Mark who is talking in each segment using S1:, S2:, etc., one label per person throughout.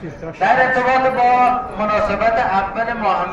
S1: در ارتباط با مناسبت اول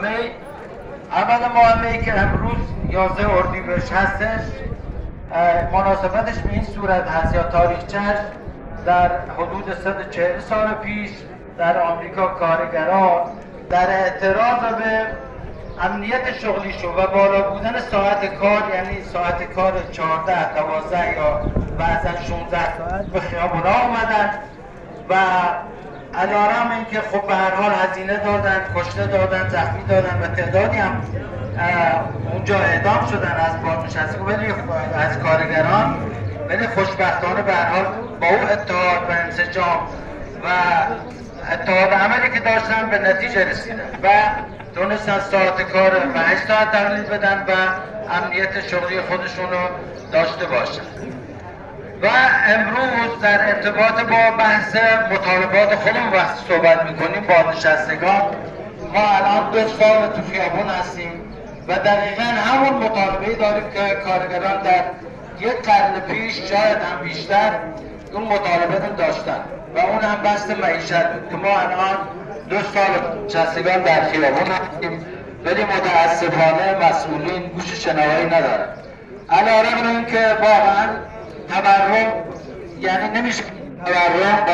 S1: ماه می که امروز 11 اردیبهشت هستش، مناسبتش به این صورت هست یا تاریخچه‌اش در حدود 140 سال پیش در آمریکا کارگران در اعتراض به امنیت شغلیشون و بالا بودن ساعت کار، یعنی ساعت کار 14 12 یا بعضا 16 ساعت به خیابونا آمدن و علیرغم اینکه خب به هر حال هزینه دادن، کشته دادن، زخمی دادن و تعدادی هم اونجا اعدام شدن از بازنشستگان ولی از کارگران، ولی خوشبختانه به هر حال با اون اتحاد و انسجام و اتحاد عملی که داشتن به نتیجه رسیدن و تونستن ساعت کار 8 ساعت تقلیل بدن و امنیت شغلی خودشون رو داشته باشن. و امروز در ارتباط با بحث مطالبات خودمون وقتی صحبت میکنیم بازنشستگان، ما الان 2 سال تو خیابون هستیم و دقیقا همون مطالبه داریم که کارگران در 1 قرن پیش شاید هم بیشتر اون مطالبه رو داشتن و اون هم بحث معیشت بود که ما الان 2 سال نشستگان در خیابون هستیم ولی متاسفانه مسئولین گوش شنوایی ندارن. علیرغم اینکه واقعا تورم، یعنی نمیشه تورم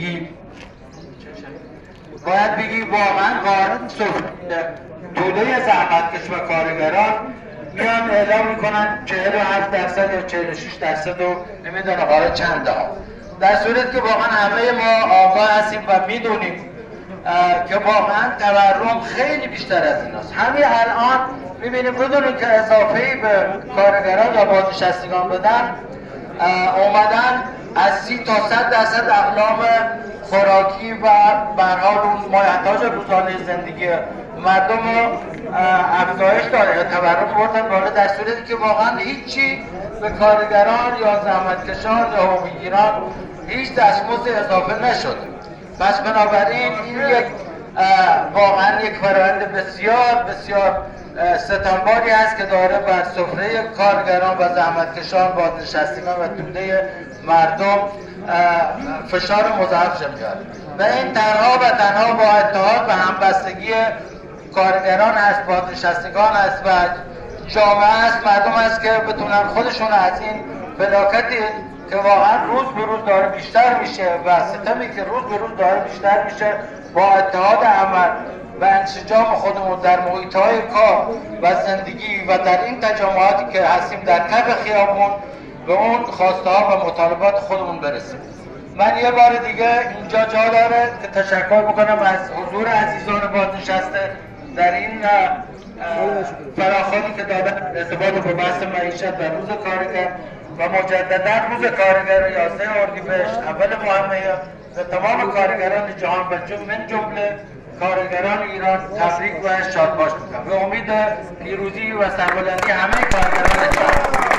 S1: باید بگی واقعا قارن توده زحمتکش و کارگران میان اعلام میکنن 47% یا 46% و نمیدونه قارن چنده ها، در صورت که واقعا همه ما آگاه هستیم و میدونیم که واقعا تورم خیلی بیشتر از این هست. همین الان میبینیم بدونیم که اضافه‌ای به کارگران یا بازنشستگان بدن اومدن از 30 تا 100% اقلام خوراکی و به هر حال اون مایحتاج روزانه زندگی مردم رو افزایش داره، تورم بردن بالا، در صورتی که واقعا هیچی به کارگران یا زحمتکشان یا حقوقی‌گیران هیچ دستمزد اضافه نشد. پس بنابراین این یک واقعا یک فرآیند بسیار بسیار ستمباری هست که داره بر سفره کارگران و زحمتکشان، بازنشستگان و توده مردم فشار مضاعف میاره و این تنها و تنها با اتحاد و همبستگی کارگران است، بازنشستگان است و جامعه است، مردم است که بتونن خودشون از این فلاکتی که واقعا روز به روز داره بیشتر میشه و ستمی که روز به روز داره بیشتر میشه با اتحاد عمل و انسجام خودمون در محیط‌های کار و زندگی و در این تجمعاتی که هستیم در کف خیابون به اون خواسته‌ها و مطالبات خودمون برسیم. من یه بار دیگه اینجا جا داره که تشکر بکنم از حضور عزیزان بازنشسته در این فراخوانی که دادن ارتباط با بحث معیشت و روز کارگر و مجددا روز کارگر 11 اردیبهشت اول ماه می به تمام کارگران جهان و من جمله کارگران ایران تبریک و شادباش میگم به امید پیروزی و سربلندی همه کارگران جهان.